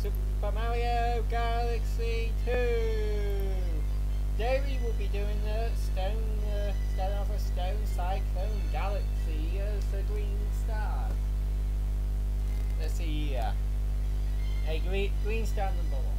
Super Mario Galaxy 2. Today we will be doing the starting off a Stone Cyclone Galaxy as the green star. Let's see here. A green star number 1.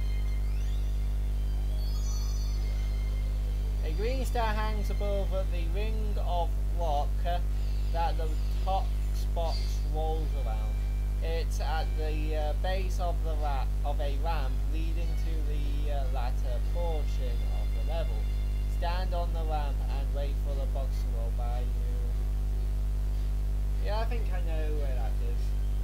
A green star hangs above the ring of rock that the top spot rolls around. It's at the base of a ramp leading to the latter portion of the level. Stand on the ramp and wait for the box to roll by you. Yeah, I think I know where that is.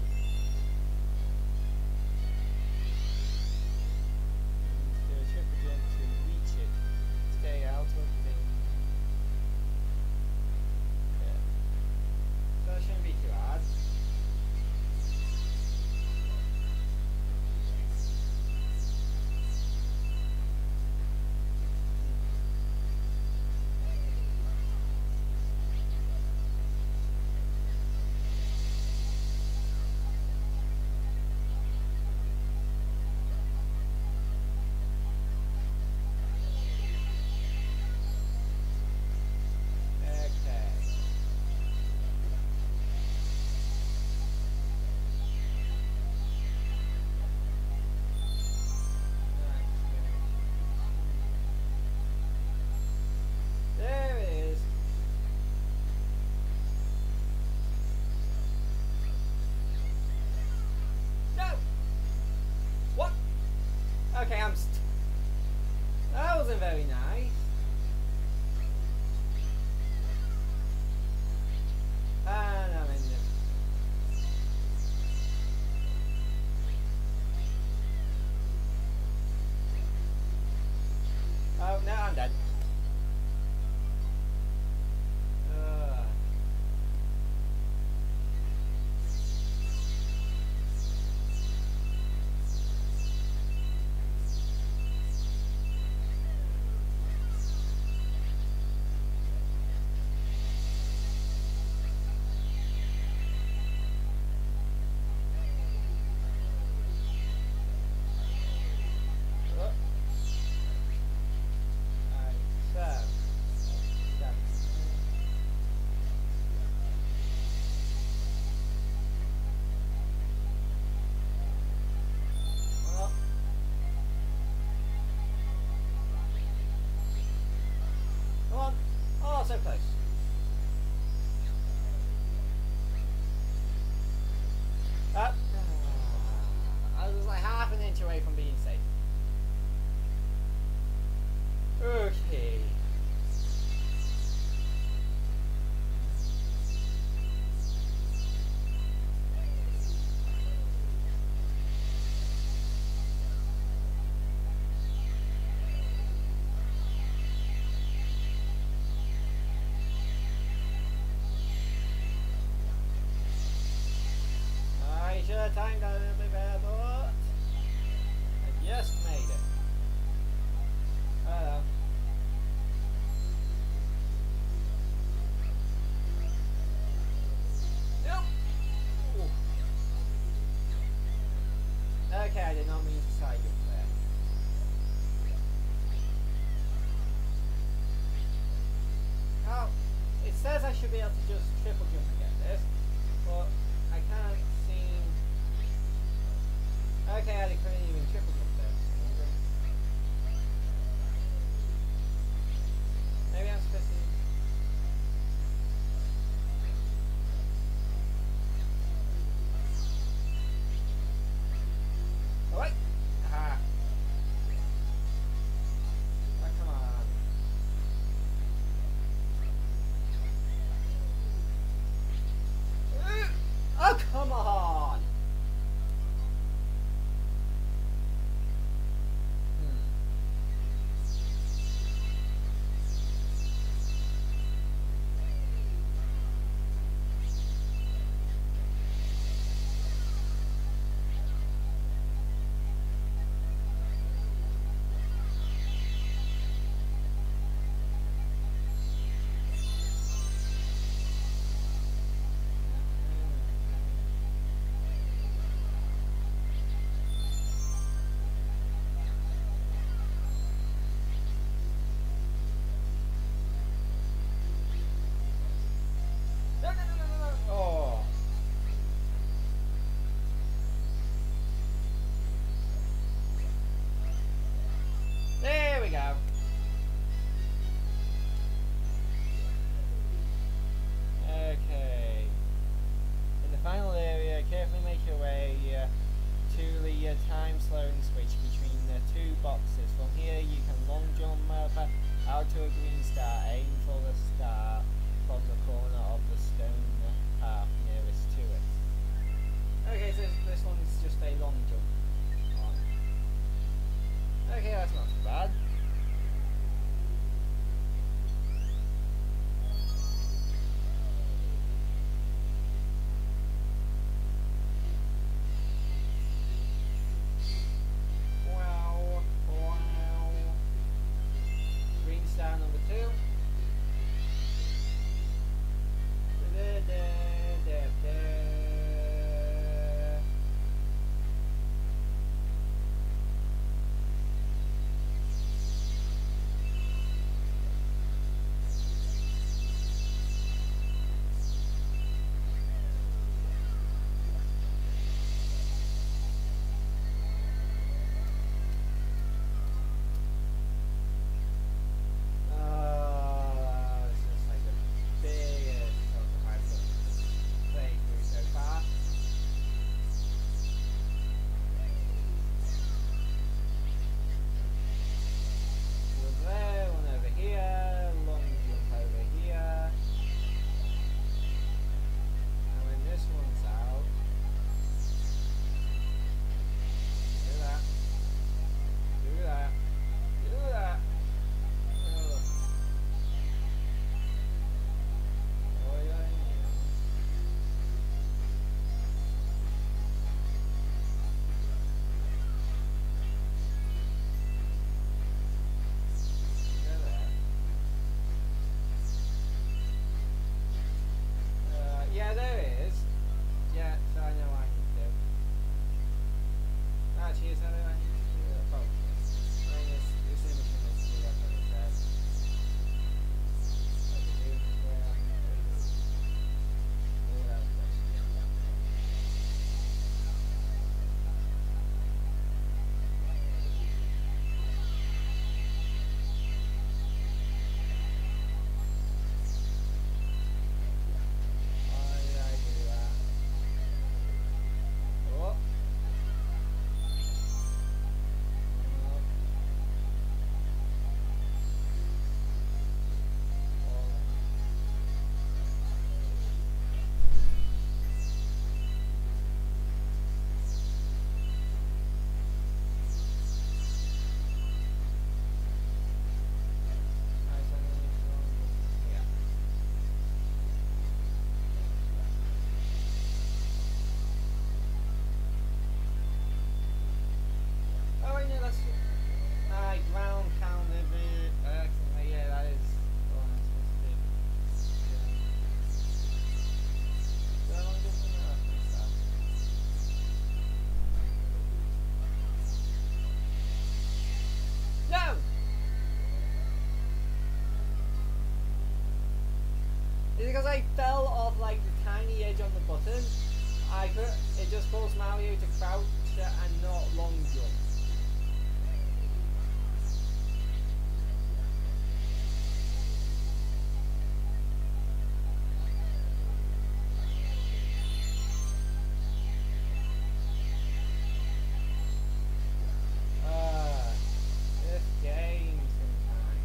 Do a triple jump to reach it. Stay out of the... Yeah. So it shouldn't be too hard. Okay, that wasn't very nice. And I'm in this. Oh, no, I'm dead. So close. I was like half an inch away from being safe. Okay. Should have timed that a little bit better, but I just made it. Hello. Nope. Ooh. Okay, I did not mean to side jump there. Oh, it says I should be able to just triple jump and get this, but I can't seem. Okay, I couldn't even triple jump there. Maybe I'm supposed to. Oh wait! Aha! Oh, come on. Oh, come on! just a long jump on. Okay, that's not too bad. Wow, wow. Green star number 2. It's just like the biggest total I've played through so far. One there, one over here, long jump over here. And when this one's out, do that, do that, do that. Oh. Oh, yeah, yeah. Yeah, there is. Yeah, so I know what I need to do. Actually, is that what I need to do? Probably. I mean, it's in the minutes to do that kind of stuff. What to do, where I can do this. All that stuff. Why did I do that? Oh. Yeah. Oh, wait, no, that's ground counter. Yeah, that is what I'm supposed to do. Yeah. So I'm just gonna fix that. No! Is it because I fell off like the tiny edge on the button? It just caused Mario to crouch and not long jump. This game sometimes.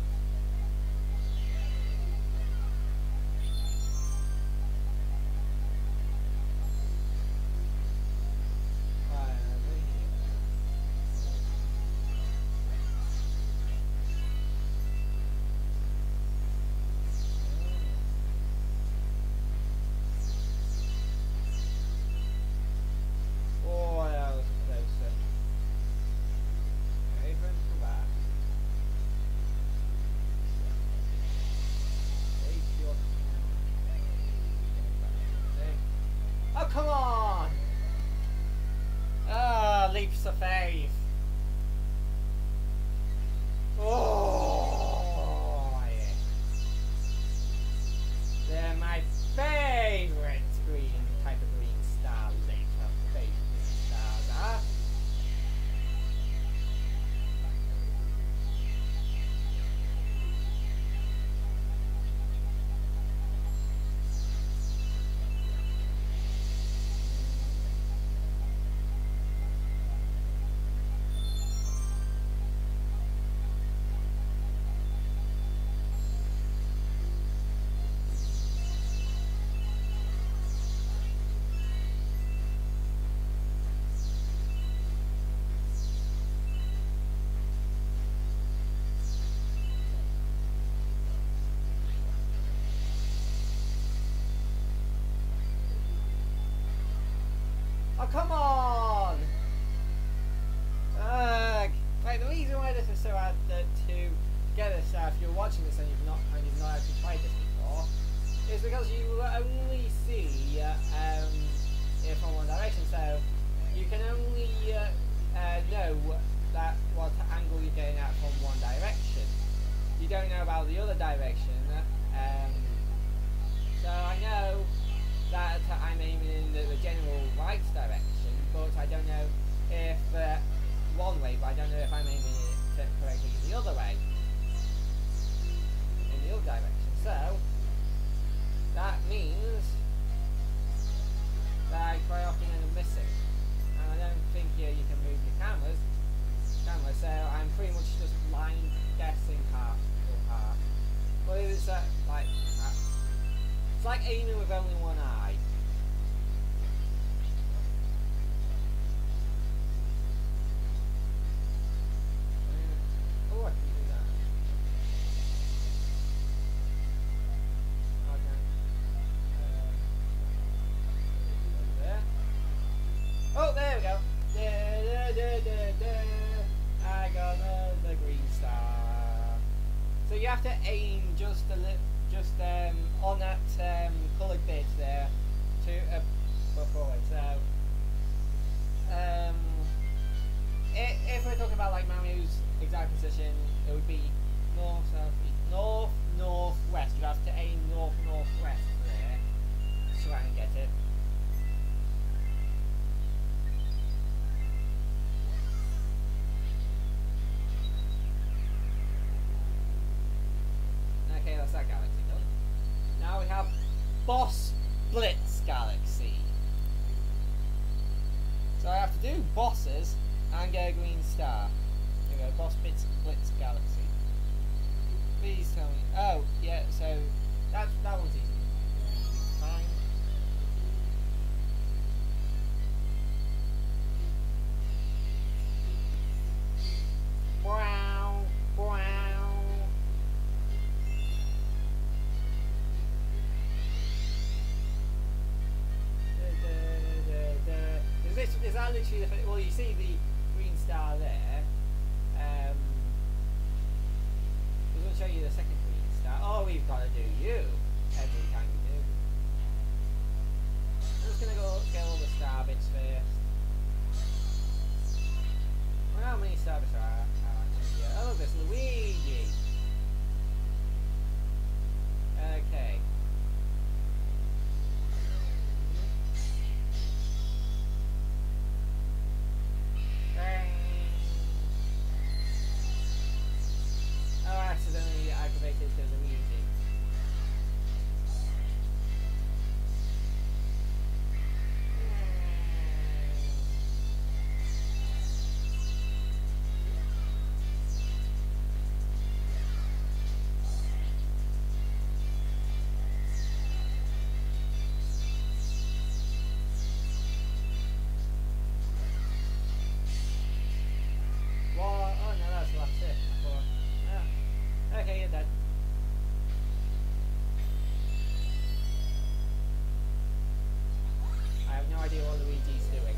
Right, over here. because you only see it from one direction, so you can only know that what angle you're getting at from one direction. You don't know about the other direction. So I know that I'm aiming in the general right direction, but I don't know if one way, but I don't know if I'm aiming it correctly the other way, in the other direction. So that means that I quite often end up missing, and I don't think you can move your camera, so I'm pretty much just blind guessing half or half. But it's like it's like aiming with only one eye. Oh, I can do that. Okay. There. Oh, there we go. I got the green star. So you have to aim just a little, on that coloured bit there to go forward. So if we're talking about like Mario's exact position, it would be north, south, east, north, northwest. You have to aim north, northwest there to try and get it. Okay, that's that galaxy done. Now we have Boss Blitz Galaxy. So I have to do bosses and get a green star. Here we go, Boss Blitz Galaxy. Please tell me. Oh, yeah, so that one's easy. Fine. Wow, wow. Is that literally the, well, you see the green star there. Doesn't show you the second green star. Oh, we've got to do you every time we do. I'm just gonna go get all the star bits first. Well, how many star bits are actually here? Oh, there's Luigi. Okay. Oh, I accidentally aggravated because of Luigi. Okay, you're dead. I have no idea what Luigi's doing.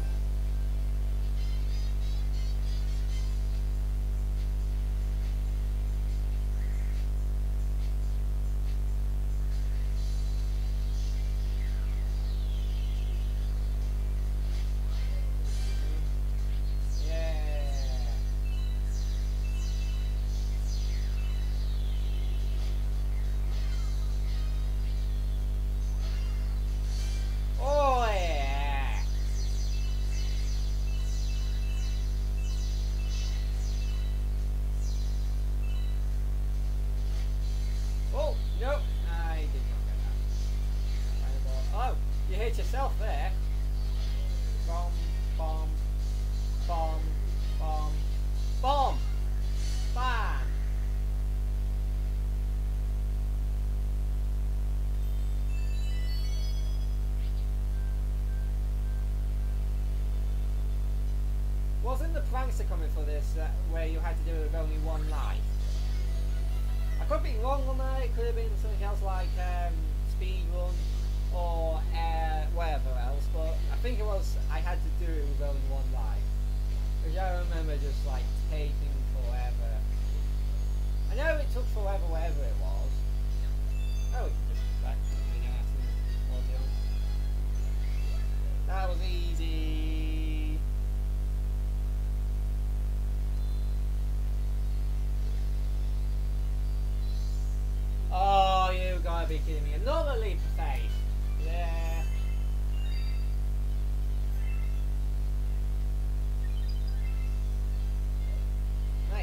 Yourself there. Bomb, bomb, bomb, bomb, bomb, bam. Wasn't the prankster coming for this where you had to do it with only one life? I could be wrong on that. It could have been something else like speed run or whatever else, but I think it was I had to do it with only one life, because I remember just like taking forever. I know it took forever whatever it was. Oh, we can just back, we don't have to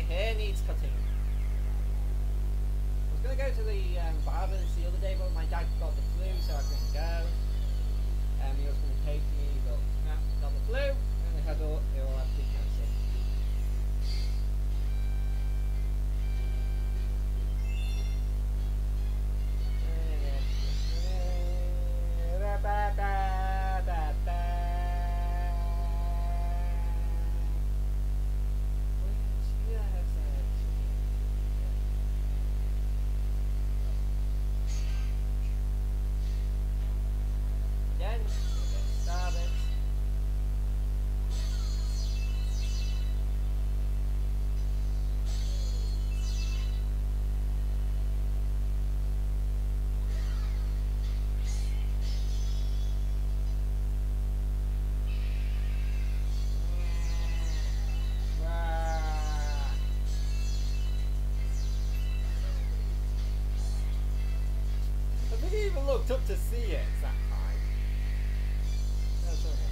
hair needs cutting. I was going to go to the barber's the other day, but my dad got the flu, so I couldn't go. He was going to take me, but no, got the flu, and it all had to be cancelled. Looked up to see it that time. That's okay.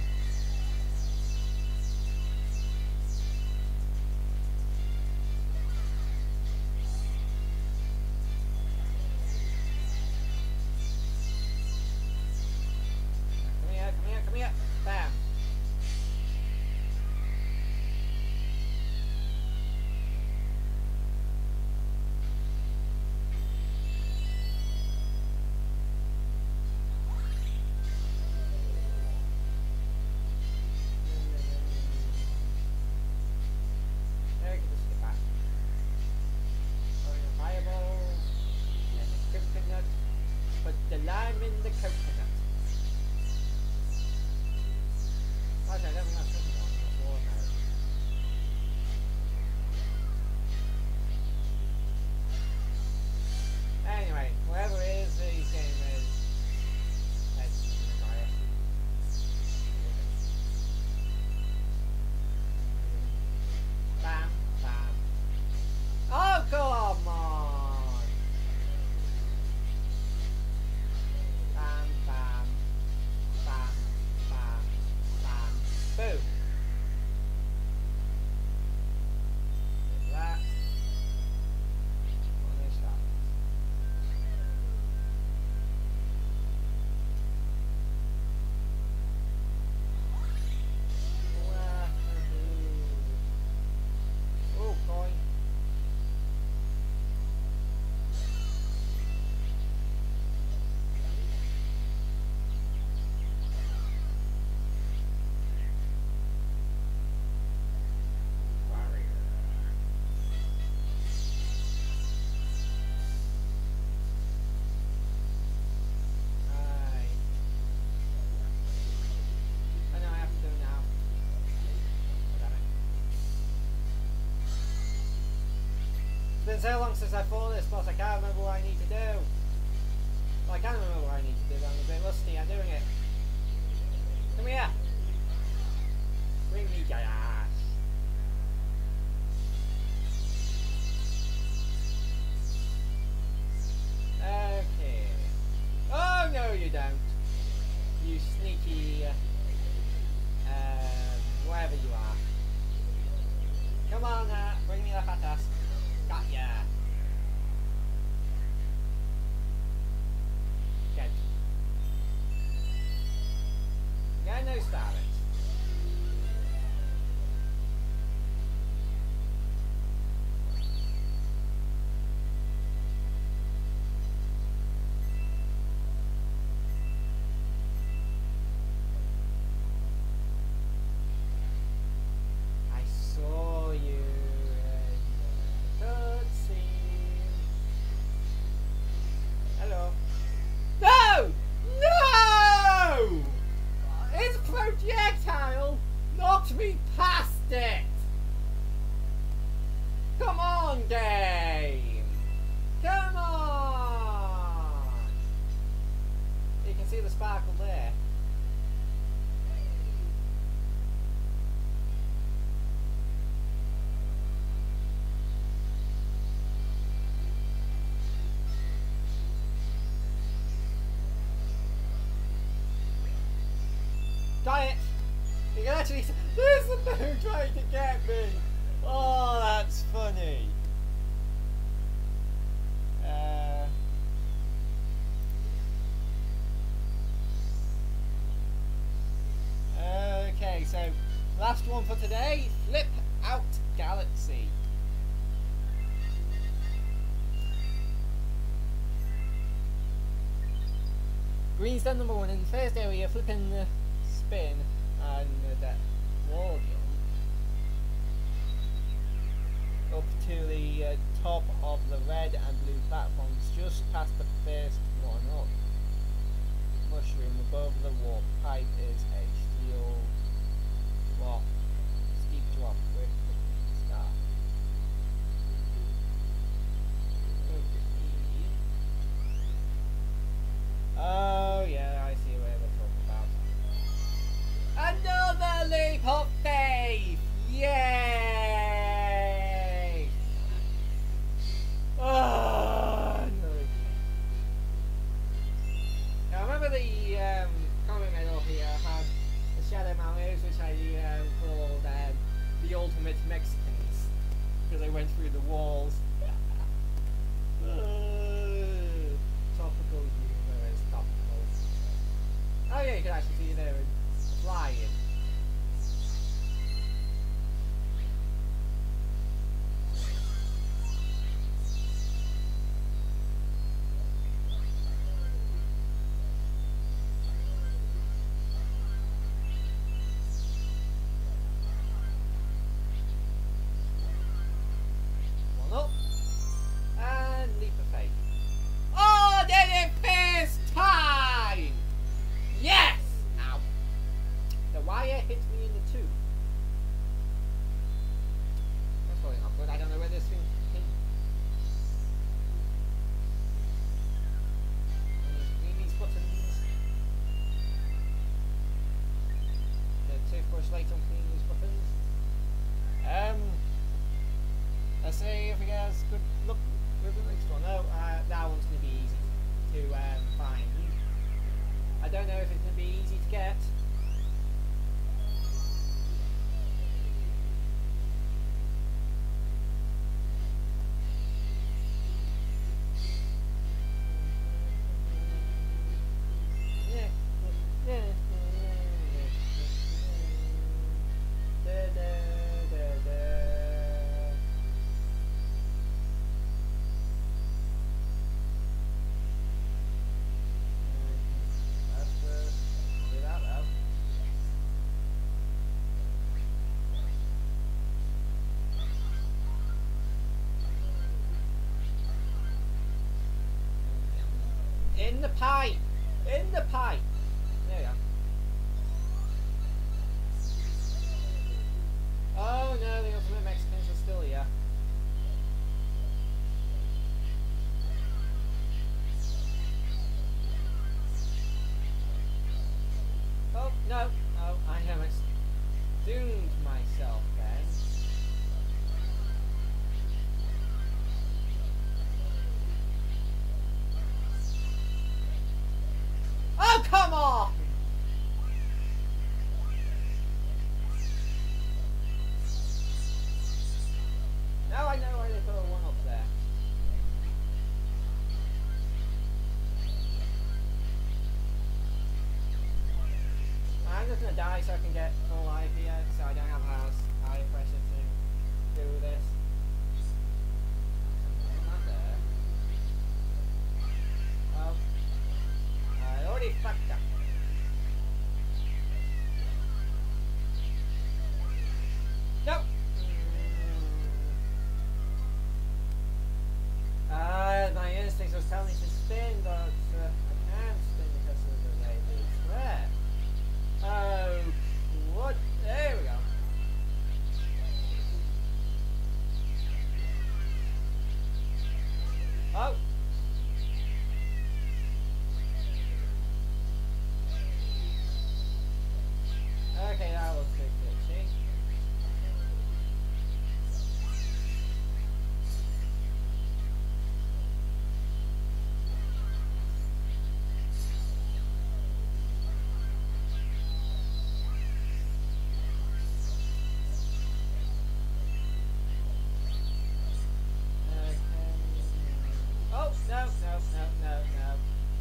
Come here. Bam. Anyway, whoever it is, he's getting his head fire. Bam, bam. Oh, come on! Bam, bam, bam, bam, bam. Boom. That. On this shot. Oh, coin. It's been so long since I fought this boss, I can't remember what I need to do. Well, I can remember what I need to do, but I'm a bit rusty at doing it. Come here! Bring me your ass. Okay. Oh, no you don't. You sneaky... wherever you are. Come on, bring me the fat ass. Got ya. Dead. Yeah, no Starlet. I saw you. Hello. No! No! His projectile knocked me past it! Come on, game! Come on! You can see the sparkle there. Try it! You can actually see, there's the boo trying to get me! Oh, that's funny. Okay, so last one for today, Flip Out Galaxy. Green's done number one in the first area, flipping the spin and that wall jump up to the top of the red and blue platforms, just past the first one up. Mushroom above the warp pipe is a steel drop, steep drop with the green star. Oh yeah, I see where they're talking about. Another leap of faith! Yay! Oh no. Now remember the comment medal here had the Shadow Mallows, which I called the ultimate Mexicans, because they went through the walls. Topical humor is topical. Oh yeah, you can actually see there flying. One up. And leap of faith. Oh, I did it first time! Yes! Ow. The wire hit me in the tooth. That's probably not good. I don't know where this thing came. Clean these buttons. The toothbrush light on clean these buttons. Let's see if we guys could look with the next one. No, that one's going to be easy to find. I don't know if it's going to be easy to get. In the pipe! In the pipe! There you go. Oh no, the ultimate Mexicans are still here. Oh no, no, I have doomed myself then. Oh, come on! Now I know why they put a one up there. I'm just gonna die so I can get full life here, so I don't have high pressure to do this. Not there. Oh. I already fucked up. Nope. My instincts was telling me to spin, but I can't spin because of the way they swear. Oh, what? No, no, no, no, no.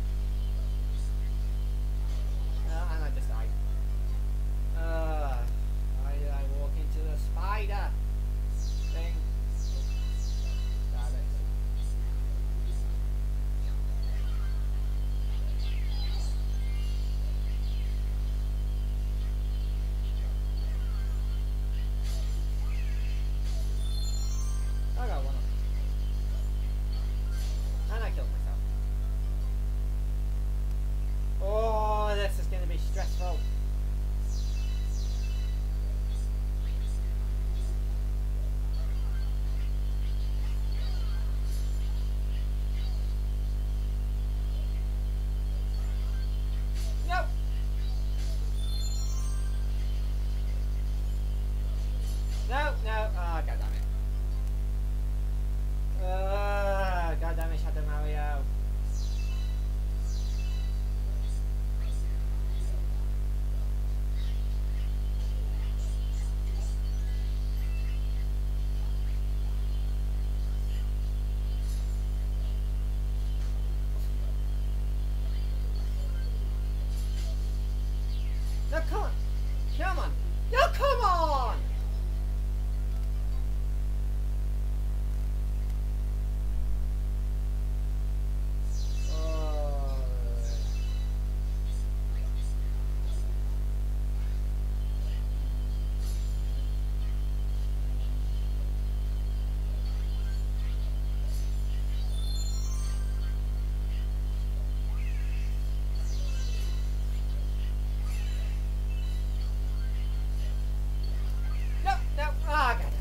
And I just died. Why did I walk into the spider thing? Damn it. I got one. And I killed myself. Oh, this is going to be stressful. Nope. No, no. Oh, God damn it. God damn it, Shadow Mario. No, come on. Come on. No, come on! Oh. No, no. Ah, God damn it.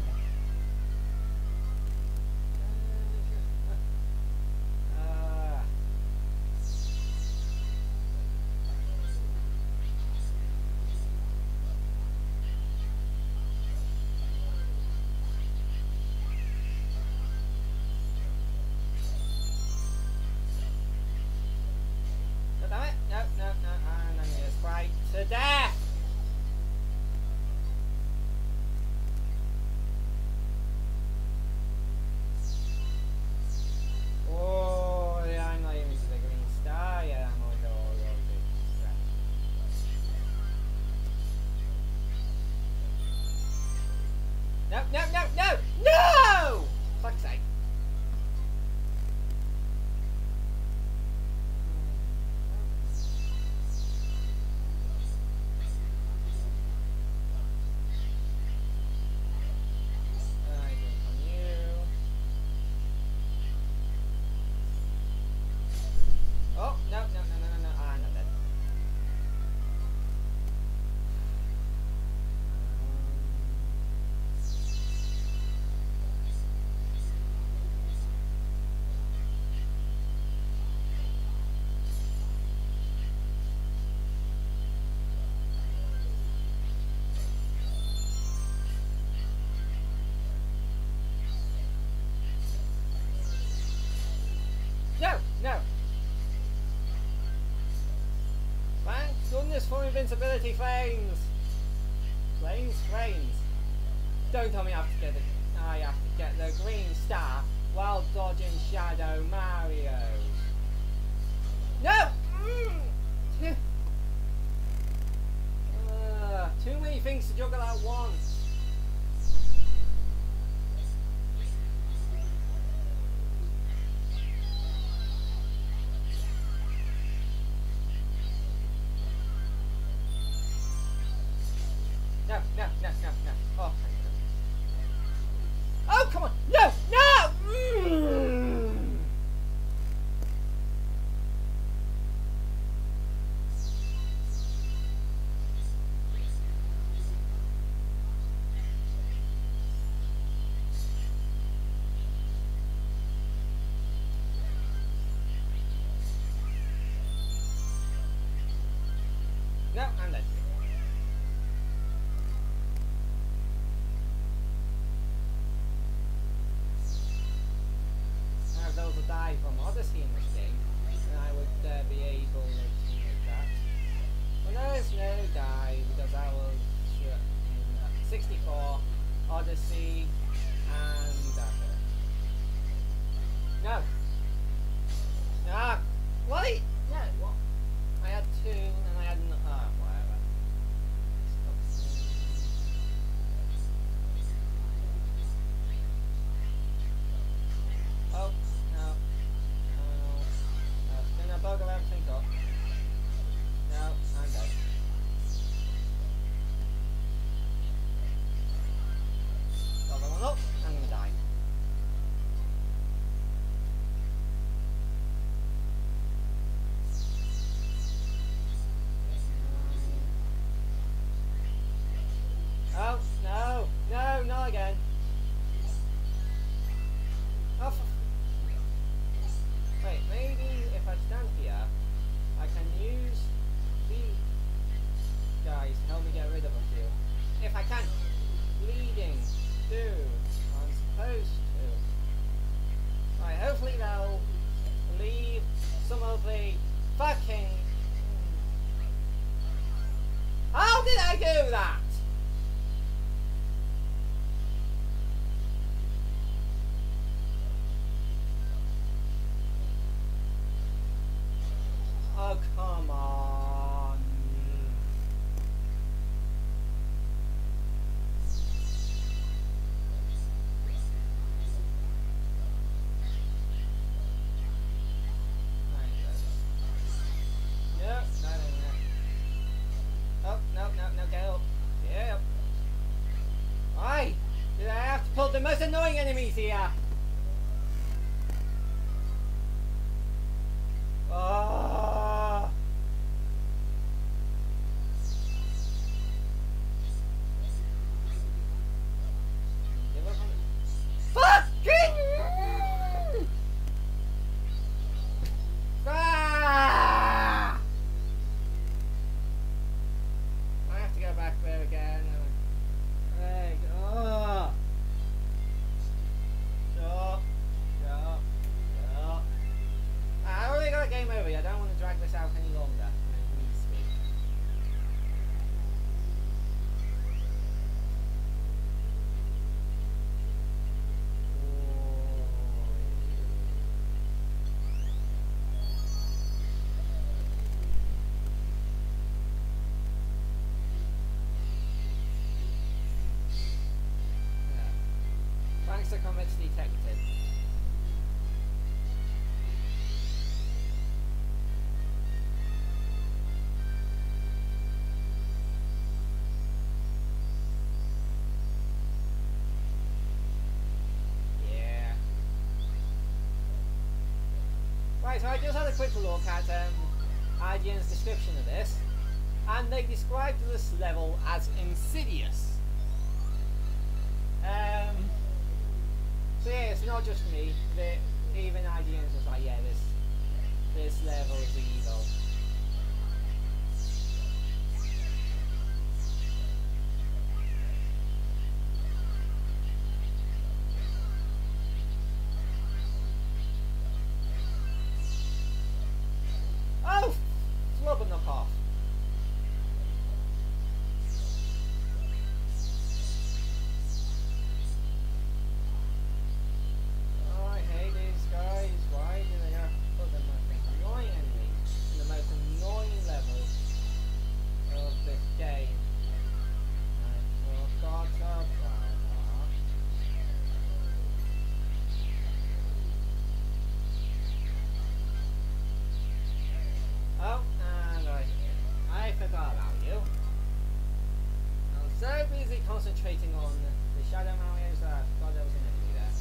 God damn it. No, no, no. And I'm going to sprite to death. Oh, yeah, I'm not even to the green star yet. I'm going to go all over the crap. No, no, no, no! No! Fuck's sake. I jump on you. Oh, no, no, no, no, no, no. Ah, I'm not dead. No, no. Thank goodness for invincibility flames. Flames. Don't tell me I have to get the green star while dodging Shadow Mario. No! Too many things to juggle at once. No, no, no, no, no. Oh, thank God. Oh, come on! No! No! No, I'm dead. If those will die from Odyssey in this game, then I would be able to make that. But there is no die because I was in 64, Odyssey, and no. Oh, come on. No, no, no, no. Oh, no, no, no, get up. Get up. Why? Did I have to pull the most annoying enemies here? Oh. Fucking! Ah! I have to go back there again. Hey, oh. Stop. Stop. Stop. I already got a game over. I don't want to drag this out any longer. It needs to be. Thanks to comments detected. Yeah. Right, so I just had a quick look at IGN's description of this, and they described this level as insidious. So yeah, it's not just me. Even IGN's was like, yeah, this level is evil. Oh, flubber knock off. Concentrating on the Shadow Marios, I forgot there was an enemy there.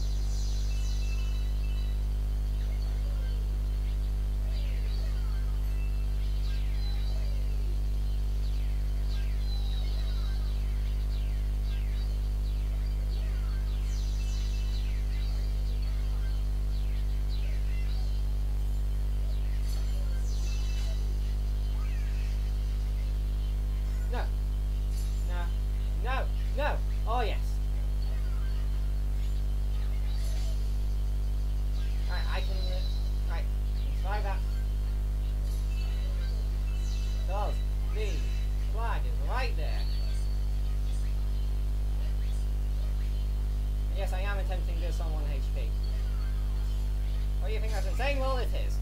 No. No. No. No! Oh yes! Right, I can... right, try that. Because the flag is right there. And yes, I am attempting this on 1 HP. What do you think that's saying? Well, it is.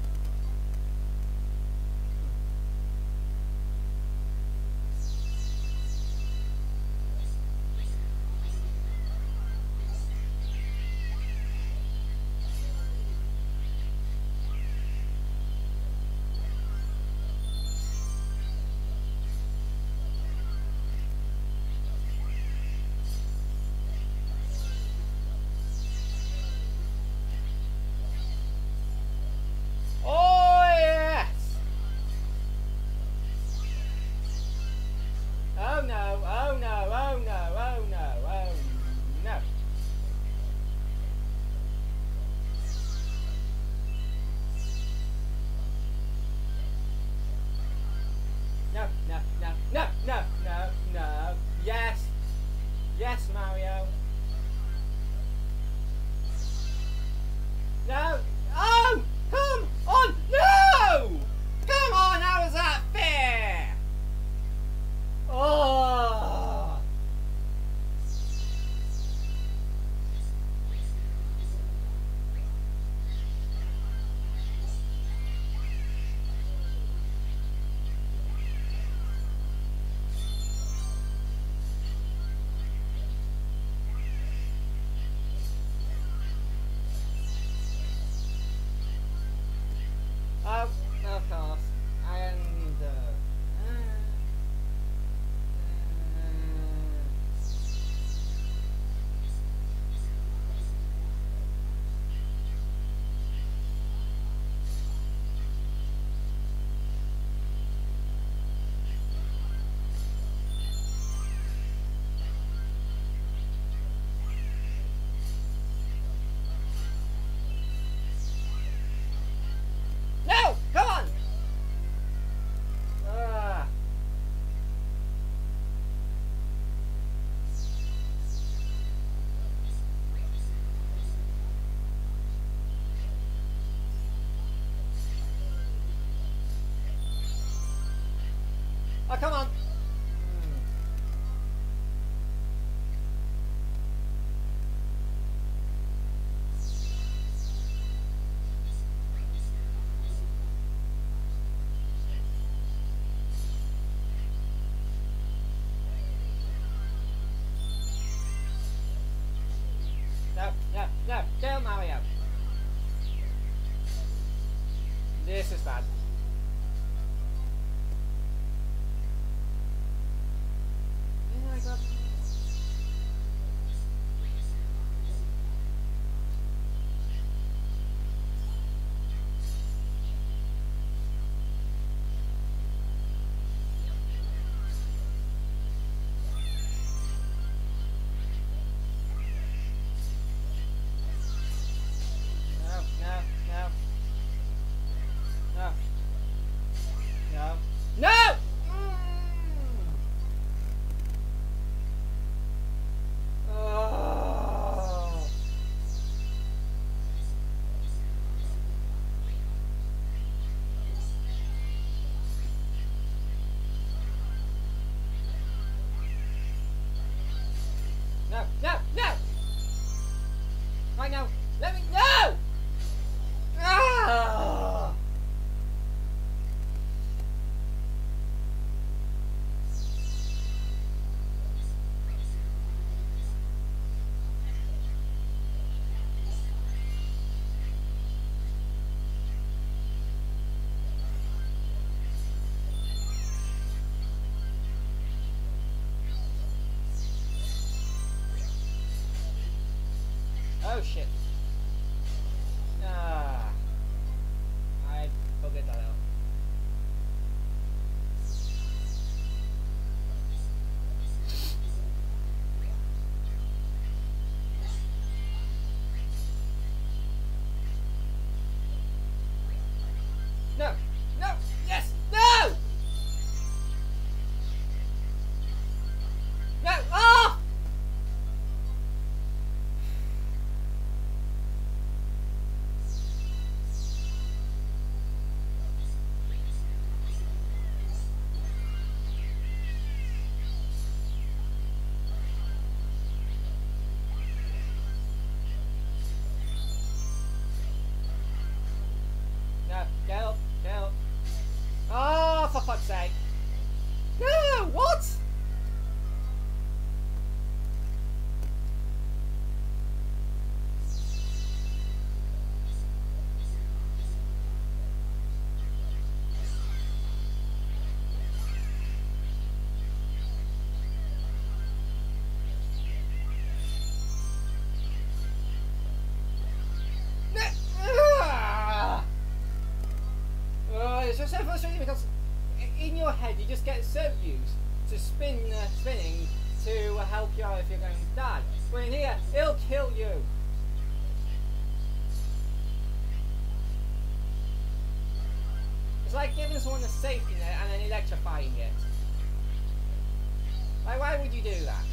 No. Yes. Yes, Mario. No. Oh! Come on! No! Come on! How is that fair? Oh! Oh, come on. No, no, no, don't Mario. This is bad. Oh my god. No, no, no! Right now, let me, no! Ah! Oh shit. Ah. I forget that out. No! No! Yes! No! No! Ah! No, get up, get up. Oh, for fuck's sake. No, what? No. Ah. Oh, it's just so frustrating because in your head you just get so used to spinning to help you out if you're going to die. But in here, it'll kill you. It's like giving someone a safety net and then electrifying it. Like, why would you do that?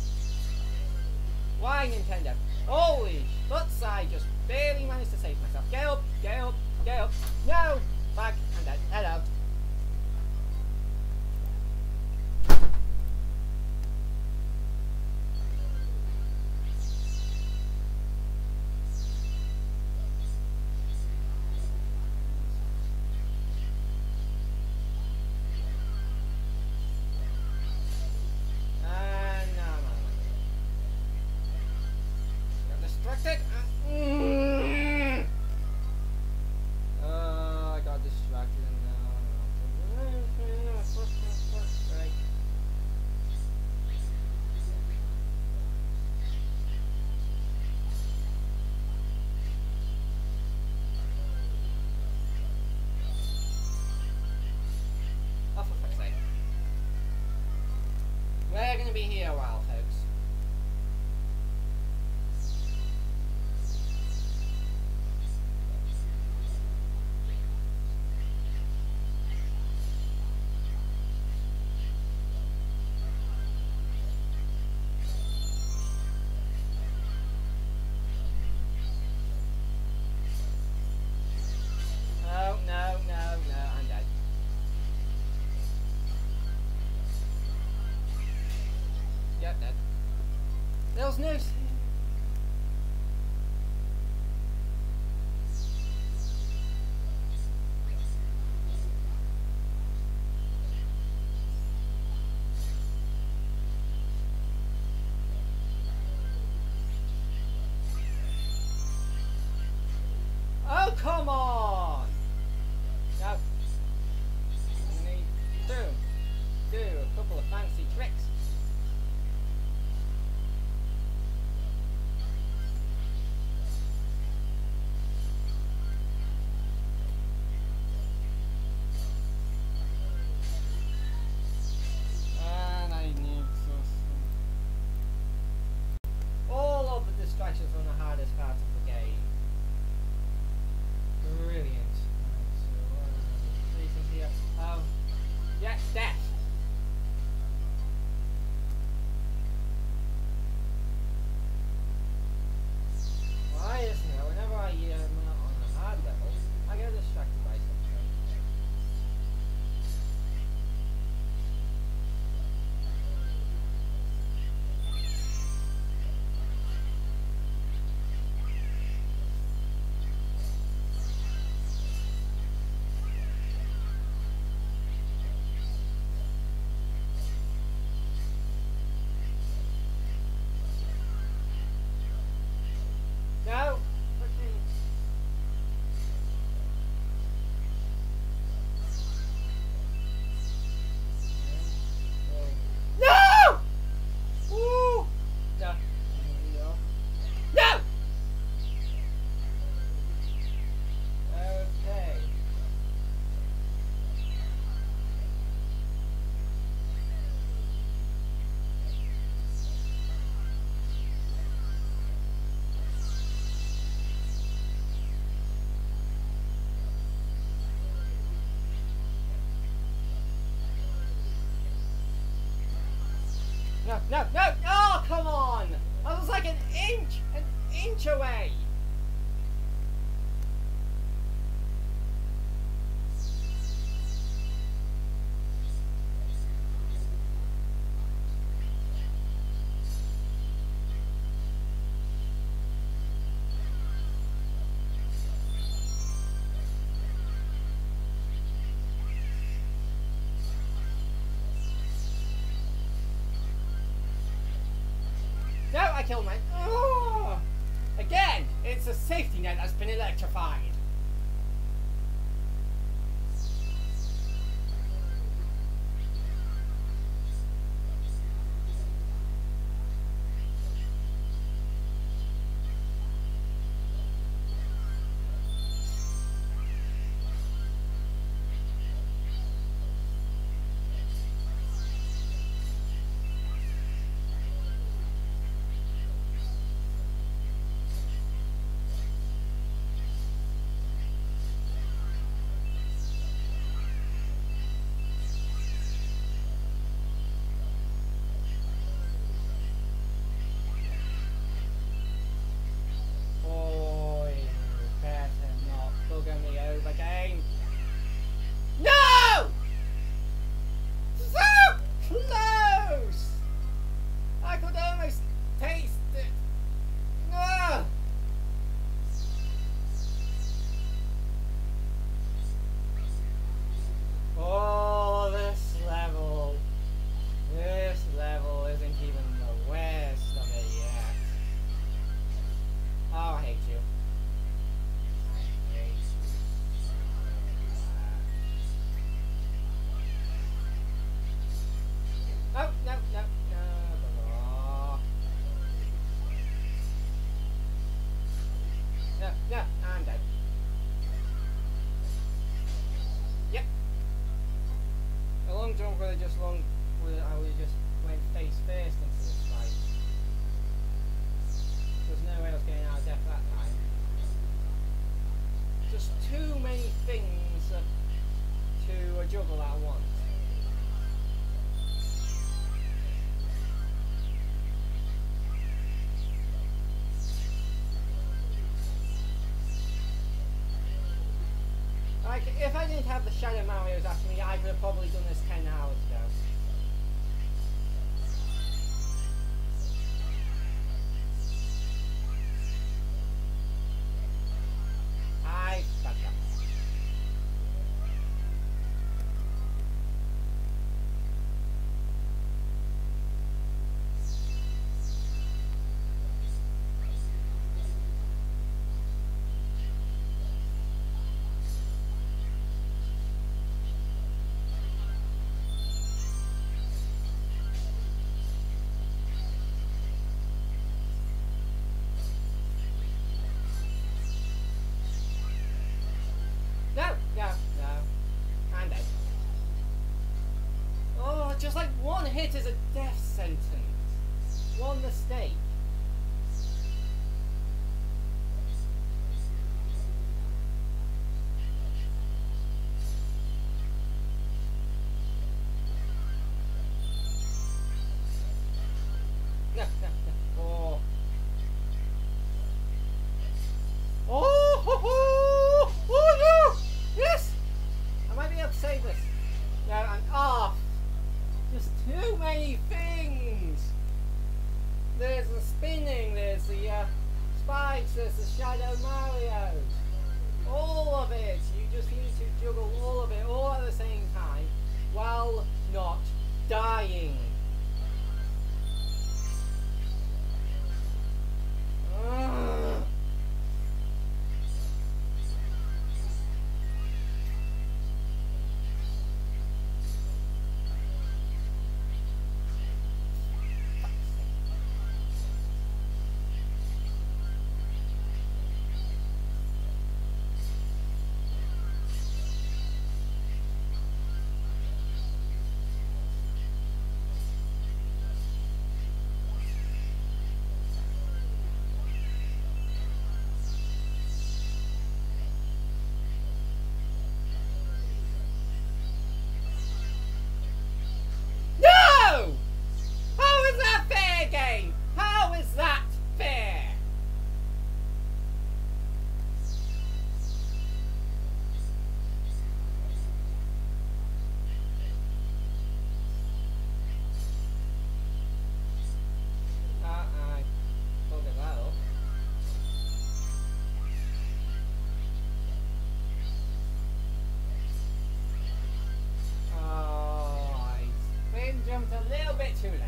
Why, Nintendo? Holy butts, I just barely managed to save myself. Get up, get up, get up. No! Back and then head out. Distracted. I got distracted and now. Right. Oh, for fuck's sake. We're gonna be here a while, folks. No, I'm dead. Devil's Noose. Oh, come on! Now, we need to do a couple of fancy tricks. And I need all of the distractions on the hardest part of the game. Brilliant. Right, so, here. Yes, death. Why isn't it? Whenever I on a hard level, I get distracted by something. No! No! Woo! No. No! Okay. No, no, no! Oh, come on! I was like an inch away! No, I killed my... Oh! Again, it's a safety net that's been electrified. I would have just went face first into this fight. There's no way I was getting out of death that time. Just too many things to juggle at once. Like, if I didn't have the Shadow Marios after me, I could have probably done this 10 hours ago. It is a death sentence. One mistake. No, no, no. Oh. Oh, ho, ho. Oh, no. Yes. I might be able to save this. No, I'm off. Just too many things. There's the spinning, there's the spikes, there's the Shadow Marios. All of it. You just need to juggle all of it all at the same time while not dying. Ugh. No! How is that fair game? How is that fair? I pulled it that up. Oh, I spin jumped a little bit too late.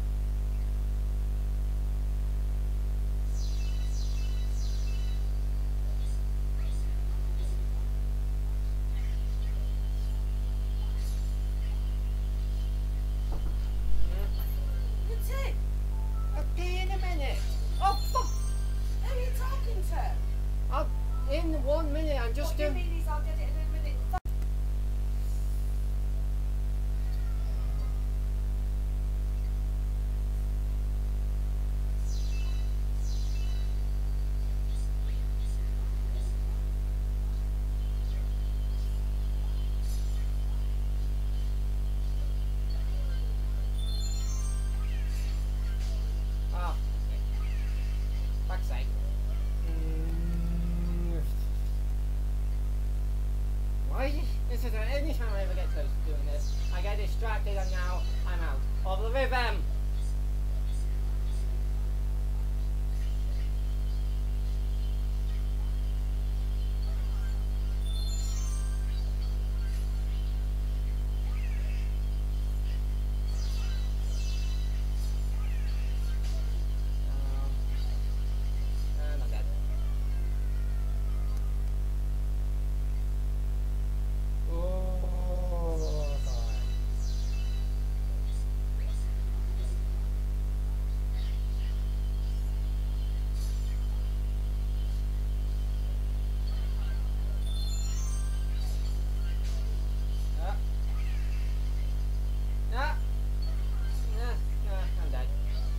That's it. Okay, in a minute. Oh, fuck. Who are you talking to? In 1 minute, I'm just What you doing. mean is I'll get it in a minute. Oh, fuck's sake. Why this is any time I ever get close to doing this, I get distracted and now I'm out of the rhythm. And I'm dead. Oh, boy. I'm dead.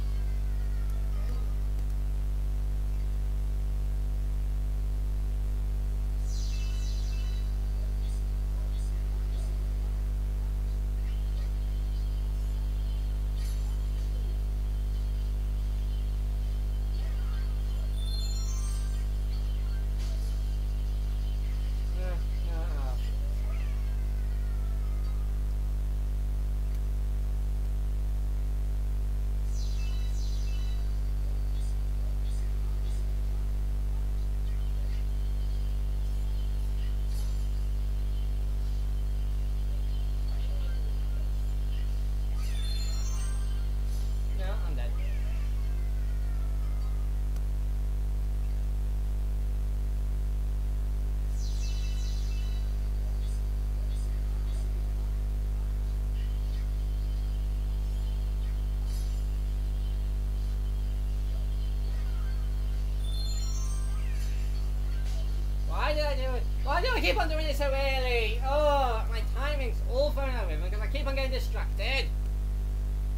Why do I keep on doing it so early? Oh, my timing's all thrown out with me because I keep on getting distracted.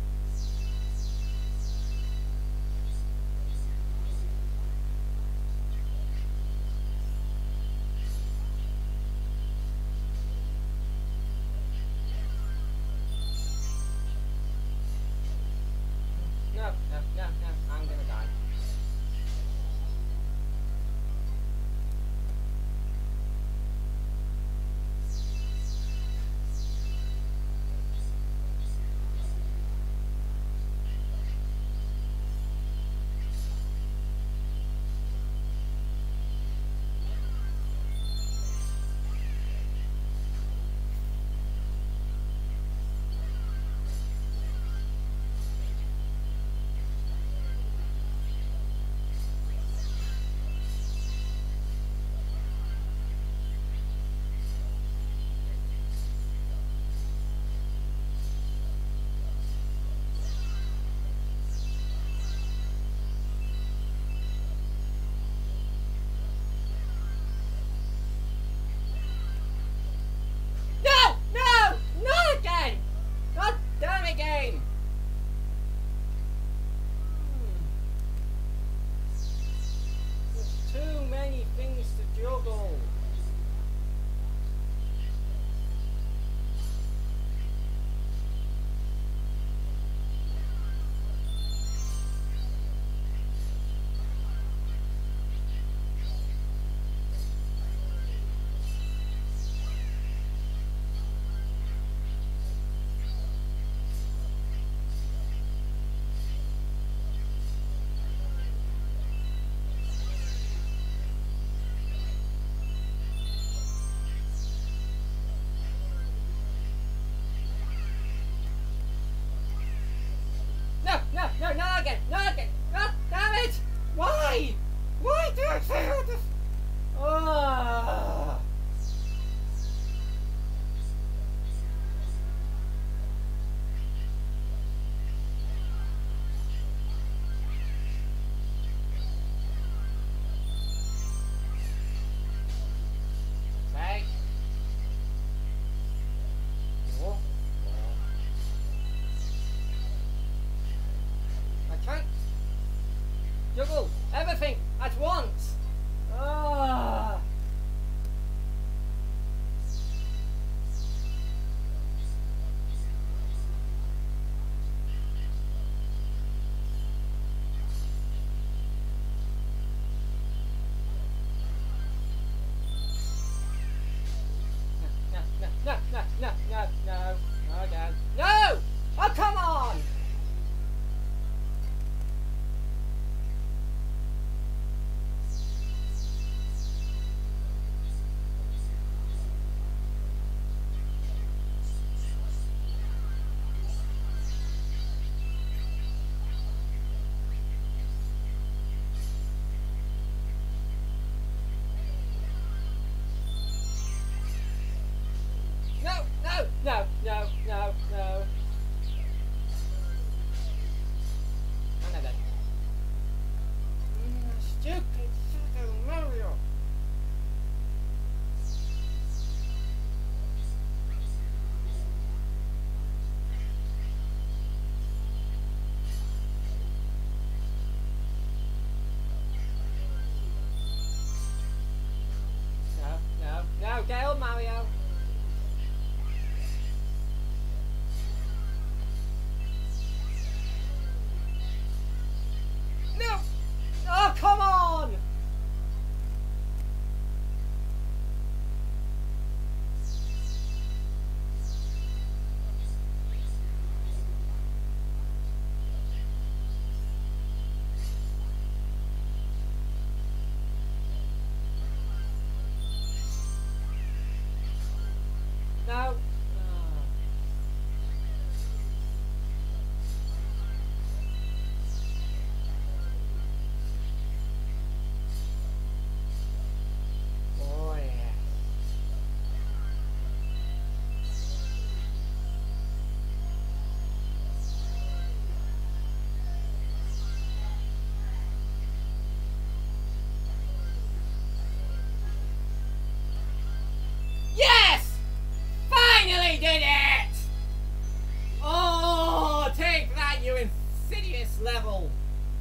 again. Not again. God damn it! Why? Why do I fail this? Oh. Okay. Oh. I can't juggle everything at once. Ah. No, again. No! Oh, come on! No, no, no, no, no, no. Another. Stupid Super Mario. No, no, no, get on, Mario. No! Oh, come on! No. Oh, yeah. Yes! Finally did it! Oh, take that, you insidious level!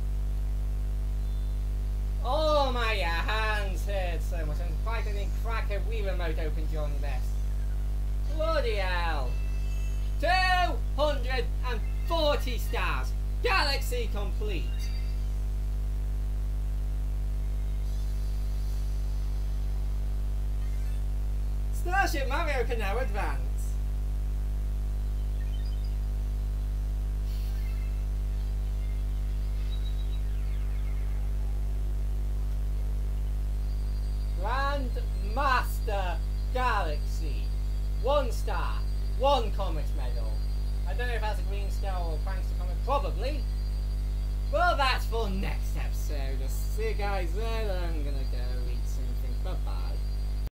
Oh, my hands hurt so much. I'm quite going to crack a Wii remote open during this. Bloody hell! 240 stars. Galaxy complete. Starship Mario can now advance. Grandmaster Galaxy. 1 star. 1 comic medal. I don't know if that's a green star or thanks to comic. Probably. Well, that's for next episode. I'll see you guys then. I'm gonna go eat something. Bye bye.